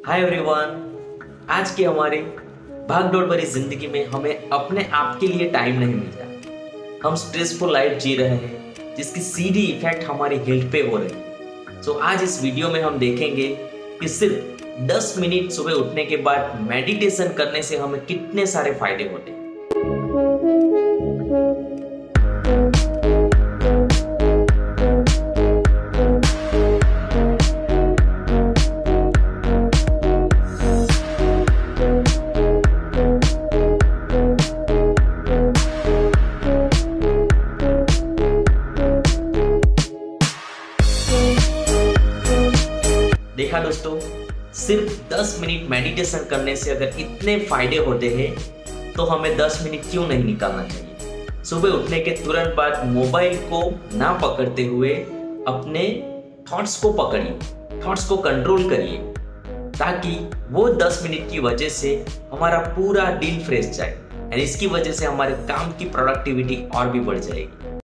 Hi everyone. आज की हमारी भागदौड़ भरी जिंदगी में हमें अपने आप के लिए टाइम नहीं मिलता। हम स्ट्रेसफुल लाइफ जी रहे हैं जिसकी सीधी इफेक्ट हमारी हेल्थ पे हो रही है। सो आज इस वीडियो में हम देखेंगे कि सिर्फ 10 मिनट सुबह उठने के बाद मेडिटेशन करने से हमें कितने सारे फायदे होते हैं। देखा दोस्तों, सिर्फ 10 मिनट मेडिटेशन करने से अगर इतने फायदे होते हैं तो हमें 10 मिनट क्यों नहीं निकालना चाहिए। सुबह उठने के तुरंत बाद मोबाइल को ना पकड़ते हुए अपने थॉट्स को पकड़िए, थॉट्स को कंट्रोल करिए, ताकि वो 10 मिनट की वजह से हमारा पूरा दिन फ्रेश जाए और इसकी वजह से हमारे काम की प्रोडक्टिविटी और भी बढ़ जाएगी।